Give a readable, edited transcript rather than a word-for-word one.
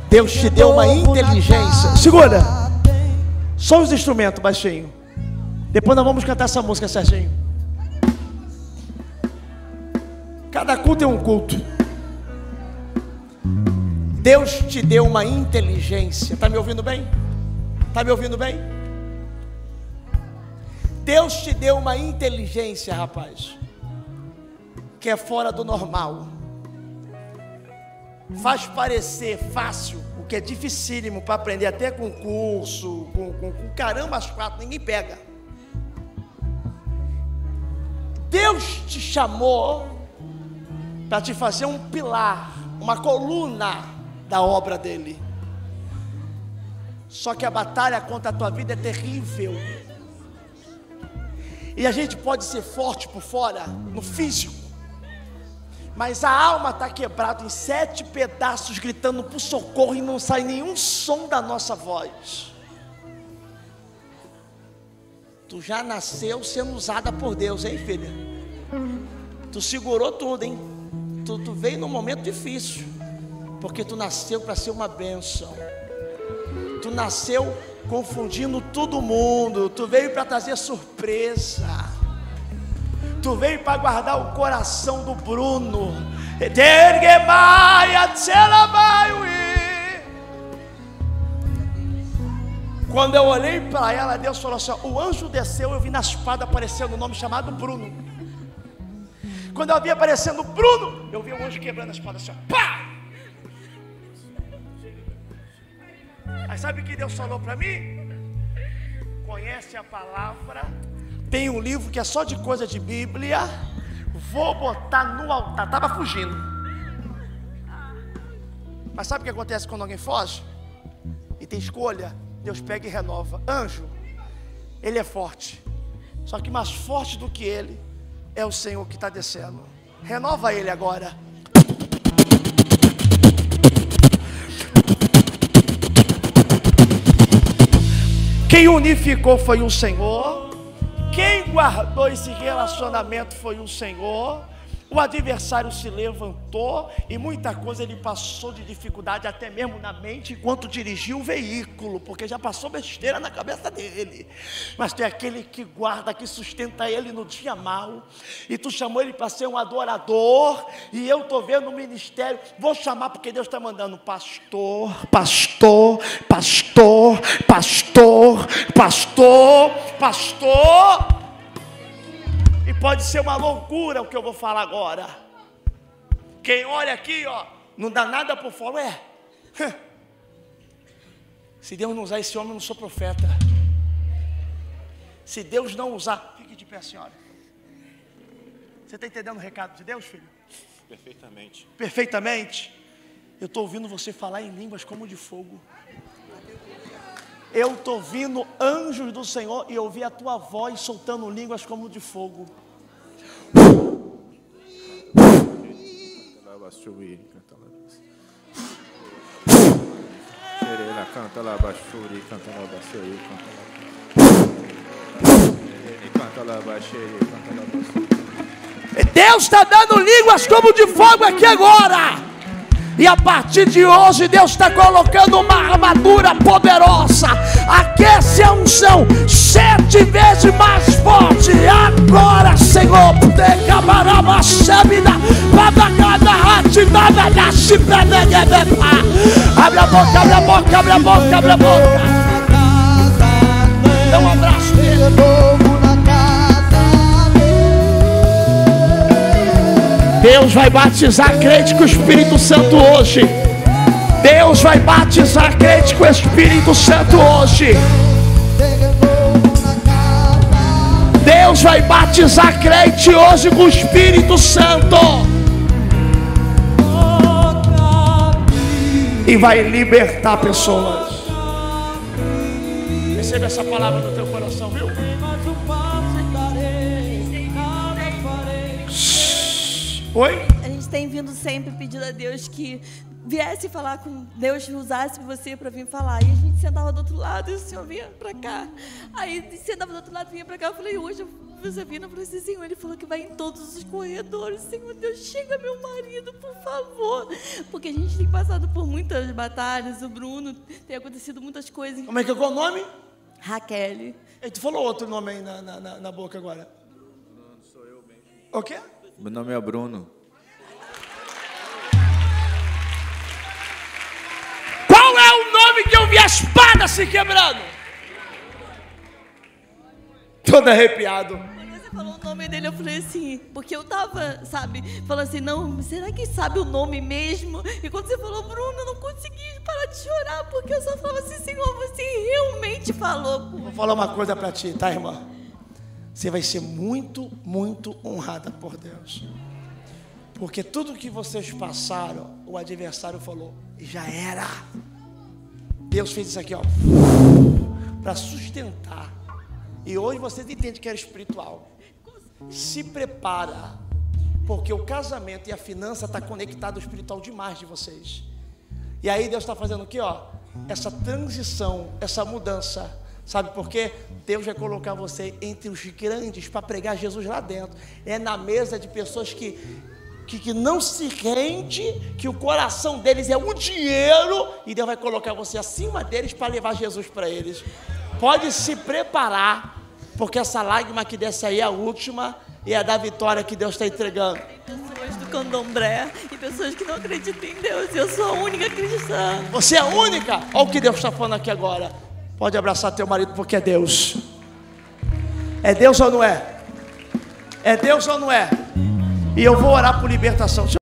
Deus te deu uma inteligência. Segura. Só os instrumentos baixinho. Depois nós vamos cantar essa música, Serginho. Cada culto é um culto. Deus te deu uma inteligência. Está me ouvindo bem? Está me ouvindo bem? Deus te deu uma inteligência, rapaz, que é fora do normal. Faz parecer fácil o que é dificílimo para aprender, até com curso, com caramba as quatro, ninguém pega. Deus te chamou para te fazer um pilar, uma coluna da obra dele. Só que a batalha contra a tua vida é terrível. E a gente pode ser forte por fora, no físico, mas a alma está quebrada em 7 pedaços, gritando por socorro, e não sai nenhum som da nossa voz. Tu já nasceu sendo usada por Deus, hein, filha? Tu segurou tudo, hein? Tu veio num momento difícil, porque tu nasceu para ser uma bênção. Tu nasceu confundindo todo mundo. Tu veio para trazer surpresa. Tu veio para guardar o coração do Bruno. Quando eu olhei para ela, Deus falou assim: o anjo desceu, eu vi na espada aparecendo um nome chamado Bruno. Quando eu vi aparecendo Bruno, eu vi o anjo quebrando a espada assim, pá! Aí sabe o que Deus falou para mim? Conhece a palavra, tem um livro que é só de coisa de Bíblia, vou botar no altar. Estava fugindo. Mas sabe o que acontece quando alguém foge? E tem escolha, Deus pega e renova. Anjo, ele é forte, só que mais forte do que ele é o Senhor que está descendo. Renova ele agora. Quem unificou foi o Senhor. Quem guardou esse relacionamento foi o Senhor. O adversário se levantou e muita coisa ele passou de dificuldade, até mesmo na mente, enquanto dirigia o veículo, porque já passou besteira na cabeça dele. Mas tem aquele que guarda, que sustenta ele no dia mau. E tu chamou ele para ser um adorador. E eu estou vendo o ministério. Vou chamar porque Deus está mandando pastor, pastor, pastor, pastor, pastor, pastor. E pode ser uma loucura o que eu vou falar agora. Quem olha aqui, ó, não dá nada por fora. Se Deus não usar esse homem, eu não sou profeta. Se Deus não usar, fique de pé, senhora. Você está entendendo o recado de Deus, filho? Perfeitamente. Perfeitamente. Eu estou ouvindo você falar em línguas como de fogo. Eu estou ouvindo anjos do Senhor e ouvi a tua voz soltando línguas como de fogo. Deus está dando línguas como de fogo aqui agora. E a partir de hoje Deus está colocando uma armadura poderosa. Aquece a unção 7 vezes mais forte. Agora, Senhor, abre a boca, abre a boca, abre a boca, abre a boca. Dá um abraço dele. Deus vai batizar crente com o Espírito Santo hoje. Deus vai batizar crente com o Espírito Santo hoje. Deus vai batizar crente hoje com o Espírito Santo. E vai libertar pessoas. Receba essa palavra no teu coração, viu? Oi? A gente tem vindo sempre pedindo a Deus que viesse falar com Deus, usasse você para vir falar. E a gente sentava do outro lado e o Senhor vinha para cá. Aí sentava do outro lado e vinha para cá. Eu falei, hoje eu Sabina falou assim, Senhor, ele falou que vai em todos os corredores. Senhor Deus, chega meu marido, por favor. Porque a gente tem passado por muitas batalhas, o Bruno, tem acontecido muitas coisas. Como é que é o nome? Raquel. E tu falou outro nome aí na boca agora. Não sou eu mesmo. O quê? Meu nome é Bruno. Qual é o nome que eu vi a espada se quebrando? Todo arrepiado. Quando você falou o nome dele, eu falei assim, porque eu tava, sabe, falando assim, não, será que sabe o nome mesmo? E quando você falou, Bruno, eu não consegui parar de chorar, porque eu só falava assim, Senhor, você realmente falou. Vou falar uma coisa pra ti, tá, irmã? Você vai ser muito, muito honrada por Deus. Porque tudo que vocês passaram, o adversário falou, já era. Deus fez isso aqui, ó, para sustentar. E hoje vocês entendem que era espiritual. Se prepara, porque o casamento e a finança está conectado ao espiritual demais de vocês. E aí Deus está fazendo o quê, ó? Essa transição, essa mudança. Sabe por quê? Deus vai colocar você entre os grandes para pregar Jesus lá dentro. É na mesa de pessoas que não se rende, que o coração deles é o dinheiro, e Deus vai colocar você acima deles para levar Jesus para eles. Pode se preparar, porque essa lágrima que desce aí é a última, e é da vitória que Deus está entregando. Tem pessoas do candomblé e pessoas que não acreditam em Deus, e eu sou a única cristã. Você é a única. Olha o que Deus está falando aqui agora. Pode abraçar teu marido, porque é Deus. É Deus ou não é? É Deus ou não é? E eu vou orar por libertação.